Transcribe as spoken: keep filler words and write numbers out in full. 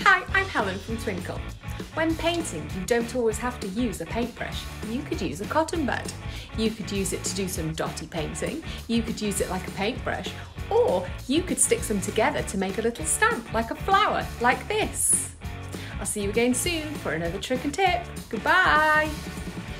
Hi, I'm Helen from Twinkl. When painting, you don't always have to use a paintbrush. You could use a cotton bud. You could use it to do some dotty painting. You could use it like a paintbrush. Or you could stick them together to make a little stamp, like a flower, like this. I'll see you again soon for another trick and tip. Goodbye!